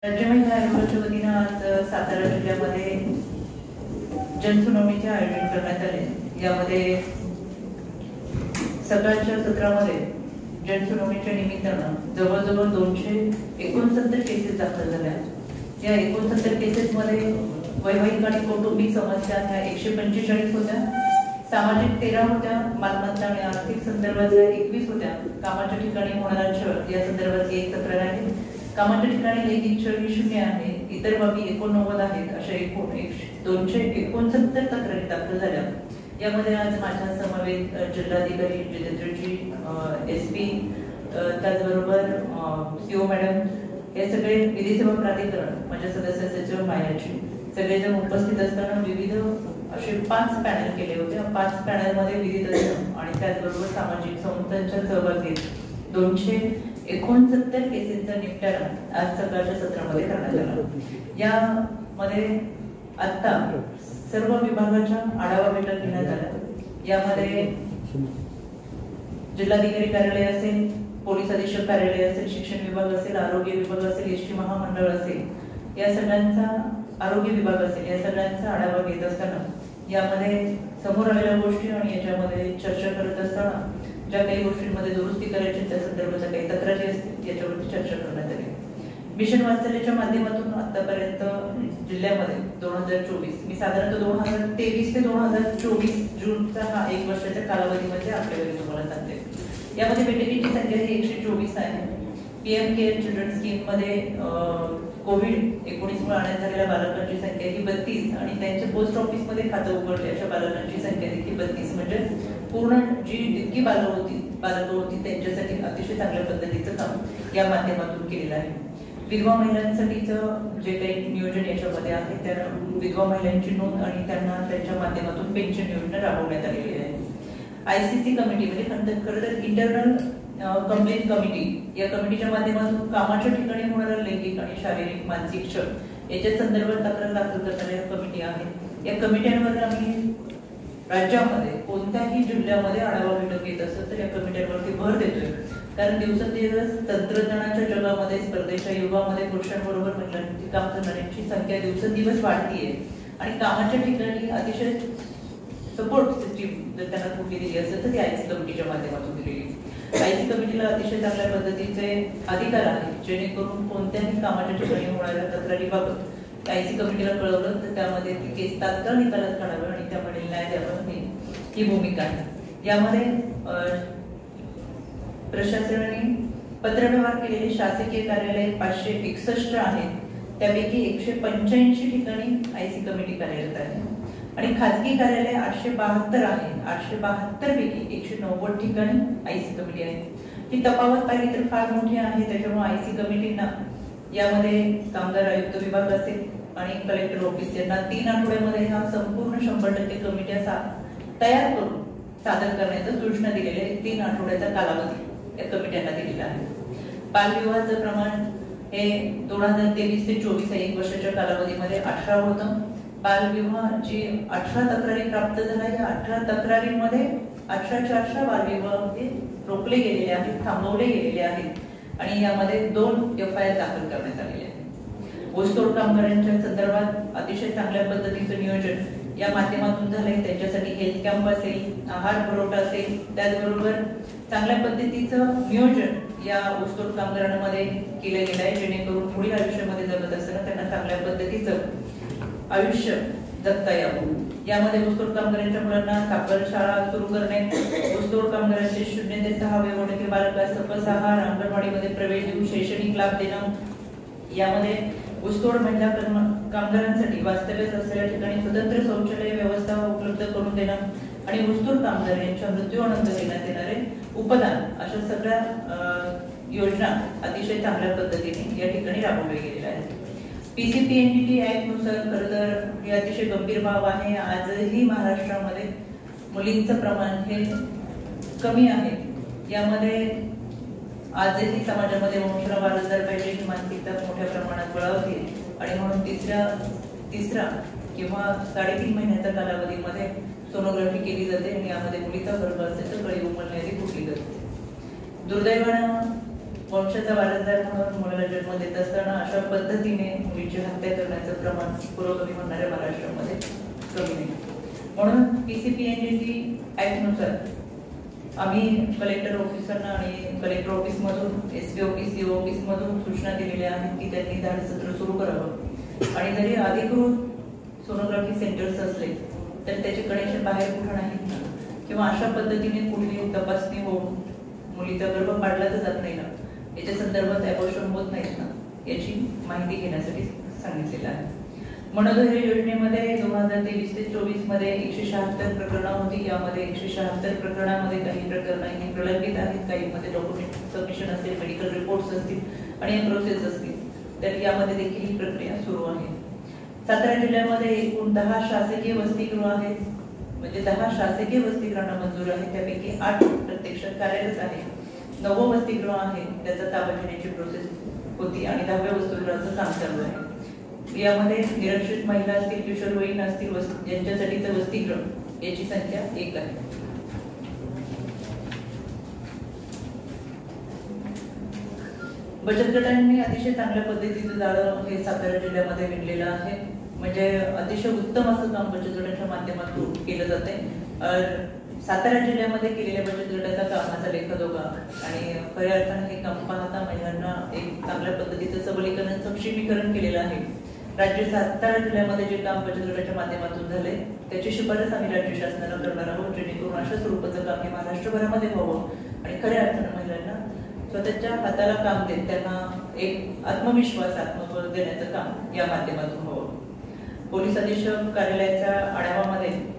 राज्य महिला आयोगाच्या वतीनं आज सातारा जिल्ह्यामध्ये जनसुनावणीचे आयोजन करण्यात आले। यामध्ये सकाळच्या सत्रामध्ये जनसुनावणीच्या निमित्तानं जवळजवळ 269 केसेस दाखल झाल्या। या 69 केसेसमध्ये वैवाहिक आणि कौटुंबिक समस्या ह्या 145 होत्या, सामाजिक 13 होत्या, मालमत्ता आणि आर्थिक संदर्भातल्या 21 होत्या, कामाच्या ठिकाणी होणारा छळ या संदर्भात 1 तक्रार आहे, कामाच्या ठिकाणी लैंगिक छळ 0 आहे, इतर बाबी 89 आहेत, अशा एकूण 269 तक्रारी दाखल झाल्या। यामध्ये आज माझ्या समवेत जिल्हाधिकारी जितेंद्रजी, SP, त्याचबरोबर CO मॅडम, हे सगळे विधी सेवा प्राधिकरण माझ्या सदस्य सचिव मायाजी सगळेजण उपस्थित असताना विविध असे 5 पॅनल केले होते। 5 पॅनलमध्ये विविध आणि त्याचबरोबर सामाजिक संस्थांचा सहभाग घेत 269 केसेसचा निपटारा आज सकाळच्या सत्रामध्ये करण्यात आला। यामध्ये आता सर्व विभागाच्या आढावा बैठक घेण्यात आल्या। यामध्ये जिल्हाधिकारी कार्यालय असेल, पोलीस अधीक्षक कार्यालय असेल, शिक्षण विभाग असेल, आरोग्य विभाग असेल, एसटी महामंडळ असेल, या सगळ्यांचा आरोग्य विभाग असेल, या सगळ्यांचा आढावा घेत असताना यामध्ये समोर आलेल्या गोष्टी आणि याच्यामध्ये चर्चा करत असताना ज्या काही गोष्टींमध्ये दुरुस्ती करायची त्या संदर्भात काही तक्रारी असतील याच्यावरती चर्चा करण्यात आली। मिशन वात्सल्याच्या माध्यमातून आतापर्यंत जिल्ह्यामध्ये 2024 मी साधारणतः 2023 ते 2024 जूनचा हा 1 वर्षाच्या कालावधीमध्ये आकडेवारी तुम्हाला सांगते। यामध्ये बेटिकीची संख्या ही 124 आहे। PM केअर चिल्ड्रन स्कीम मध्ये कोविड-19 मुळे आणण्यात झालेल्या बालकांची संख्या ही 32 आणि त्यांच्या पोस्ट ऑफिस मध्ये खातं उघडले अशा बालकांची संख्या देखील 32, म्हणजे पूर्ण जी जितकी बालकं होती त्यांच्यासाठी अतिशय चांगल्या पद्धतीचं काम या माध्यमातून केलेलं आहे। विधवा महिलांसाठीचं जे काही नियोजन याच्यामध्ये आहे त्या विधवा महिलांची नोंद आणि त्यांना त्यांच्या माध्यमातून पेन्शन योजना राबवण्यात आलेली आहे। ICC कमिटीमध्ये खरं तर इंटरनल कंप्लेंट कमिटी, या कमिटीच्या माध्यमातून कामाच्या ठिकाणी होणारा लैंगिक आणि शारीरिक मानसिक छळ याच्या संदर्भात तक्रार दाखल करणाऱ्या कमिटी आहेत। या कमिट्यांवर आम्ही राज्यामध्ये कोणत्याही जिल्ह्यामध्ये आढावा बैठक घेत असतो तर या कमिट्यांवरती भर देतोय, कारण दिवसेंदिवस तंत्रज्ञानाच्या जगामध्ये स्पर्धेच्या युगामध्ये पुरुषांबरोबर महिलांची काम करणाऱ्यांची संख्या दिवसेंदिवस वाढतीये आणि कामाच्या ठिकाणी अतिशय सपोर्ट सिस्टीम जर त्यांना कुठली दिली असेल तर ती IC कमिटीच्या माध्यमातून दिलेली। IC कमिटीला अतिशय चांगल्या पद्धतीचे अधिकार आहेत, जेणेकरून कोणत्याही कामाच्या ठिकाणी होणाऱ्या तक्रारीबाबत IC कमिटीला कळवलं तर त्यामध्ये ती केस तात्काळ निकालात काढावी आणि त्यामध्ये न्याय द्यावा ही भूमिका आहे। यामध्ये प्रशासनाने पत्रव्यवहार केलेले शासकीय कार्यालय 561 आहेत, त्यापैकी 185 ठिकाणी IC कमिटी कार्यरत आहे आणि खाजगी कार्यालय 872 आहे। 872 पैकी 190 ठिकाणी IC कमिटी आहे। ही तफावत पाहिली तर फार मोठी आहे, त्याच्यामुळे IC कमिटींना यामध्ये कामगार आयुक्त विभाग असेल आणि कलेक्टर ऑफिस यांना 3 आठवड्यामध्ये ह्या संपूर्ण 100% कमिट्या तयार करून सादर करण्याच्या सूचना दिलेल्या 3 आठवड्याचा कालावधी या कमिट्यांना दिलेला आहे। बालविवाहाचं प्रमाण हे 2023 ते 24 या 1 वर्षाच्या कालावधीमध्ये 18 होतं। बालविवाह जी 18 तक्रारी प्राप्त झाल्या, या 18 तक्रारींमध्ये 18 बालविवाह हे रोखले गेलेले आहेत, थांबवले गेलेले आहेत आणि यामध्ये 2 FIR दाखल करण्यात आलेले आहेत। ऊसतोड कामगारांच्या संदर्भात अतिशय चांगल्या पद्धतीचं नियोजन या माध्यमातून झालंय। त्यांच्यासाठी हेल्थ कॅम्प असेल, आहार पुरवठा असेल, त्याचबरोबर चांगल्या पद्धतीचं नियोजन या ऊसतोड कामगारांमध्ये केलं गेलं आहे, जेणेकरून पुढील आयुष्यामध्ये जगत असताना त्यांना चांगल्या पद्धतीचं आयुष्य जगता यावं। यामध्ये ऊसतोड कामगारांच्या मुलांना साखर शाळा सुरू करणे, ऊसतोड कामगारांचे 0 ते 6 वयोगटातील बालकांना सकस आहार, अंगणवाडीमध्ये प्रवेश देऊन शैक्षणिक लाभ देणं, यामध्ये ऊसतोड महिला कामगारांसाठी वास्तव्यास असलेल्या ठिकाणी स्वतंत्र शौचालय व्यवस्था उपलब्ध करून देणं आणि ऊसतोड कामगार यांच्या मृत्यूनंतर देण्यात येणारे उपदान, अशा सगळ्या योजना अतिशय चांगल्या पद्धतीने या ठिकाणी राबवल्या गेलेल्या आहेत। PCPNDT ऍक्ट नुसार खरं तर हे अतिशय गंभीर बाब आहे। आजही महाराष्ट्रामध्ये मुलींचं प्रमाण हे कमी आहे। यामध्ये आजही समाजामध्ये वंशना वारसदार पाहिजे ही मानसिकता मोठ्या प्रमाणात बळावते आणि म्हणून तिसरा किंवा 3.5 महिन्याच्या कालावधीमध्ये सोनोग्राफी केली जाते आणि यामध्ये मुलीचा गर्भ असेल तर कळी उमलण्याची कुठली जाते। दुर्दैवानं वंशाचा वारसदार म्हणून मुलाला जन्म देत असताना अशा पद्धतीने मुलीची हत्या करण्याचं प्रमाण पुरोगामी होणाऱ्या महाराष्ट्रामध्ये कमी नाही. म्हणून PCPNDT ऍक्टनुसार आम्ही कलेक्टर ऑफिसरना आणि कलेक्टर ऑफिसमधून SP ऑफिस CO ऑफिसमधून सूचना दिलेल्या आहेत की त्यांनी धाडसत्र सुरू करावं. आणि जरी अधिकृत सोनोग्राफी सेंटर्स असले तर त्याचे कनेक्शन बाहेर कुठं नाहीत ना, किंवा अशा पद्धतीने कुठली तपासणी होऊन मुलीचा गर्भ काढला तर जात नाही ना, याच्या संदर्भात ॲबॉर्शन होत नाहीत ना, याची माहिती घेण्यासाठी सांगितलेलं आहे. मनोधैर्य योजनेमध्ये 2023 ते 24 मध्ये 176 प्रकरणं होती. यामध्ये 176 प्रकरणामध्ये काही प्रकरणं ही प्रलंबित आहेत, काहीमध्ये डॉक्युमेंट सबमिशन असतील, मेडिकल रिपोर्ट्स असतील आणि प्रोसेस असतील, तर यामध्ये देखील ही प्रक्रिया सुरू आहे. सातारा जिल्ह्यामध्ये एकूण 10 शासकीय वसतिगृह आहेत, म्हणजे 10 शासकीय वसतिगृहांना मंजूर आहे, त्यापैकी 8 प्रत्यक्षात कार्यरत आहे. 9वं वसतिगृह आहे त्याचा ताबा घेण्याची प्रोसेस होती आणि 10व्या वसतिगृहाचं काम चालू आहे. यामध्ये निरक्षित महिला असतील, किशोरवयीन असतील, ज्यांच्यासाठीचं वसतिगृह याची संख्या 1 आहे. बचत गटांनी अतिशय चांगल्या पद्धतीचं जाळं हे सातारा जिल्ह्यामध्ये विणलेलं आहे. म्हणजे अतिशय उत्तम असं काम बचत गटाच्या माध्यमातून केलं जाते. सातारा जिल्ह्यामध्ये केलेल्या बचत गटाचा कामाचा लेखाजोखा आणि खऱ्या अर्थाने हे काम पाहता महिलांना एक चांगल्या पद्धतीचं सबलीकरण, सक्षमीकरण केलेलं आहे. राज्य सातारा जिल्ह्यामध्ये जे काम बचत गटाच्या माध्यमातून झाले त्याची शिफारस आम्ही राज्य शासनाला करणार आहोत, जेणेकरून अशा स्वरूपाचं काम हे महाराष्ट्रभरामध्ये व्हावं आणि खऱ्या अर्थानं महिलांना स्वतःच्या हाताला काम देत त्यांना एक आत्मविश्वास, आत्मबळ देण्याचं काम या माध्यमातून व्हावं. पोलीस अधीक्षक कार्यालयाच्या आढावामध्ये